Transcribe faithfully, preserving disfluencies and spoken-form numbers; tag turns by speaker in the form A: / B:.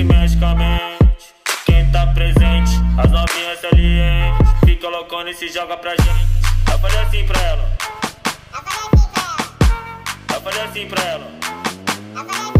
A: que mexe com a mente. Quem tá presente, as novinhas salientes. Fica loucona e se joga pra gente. Eu falei assim pra ela. Eu falei assim pra ela. Eu falei assim pra ela.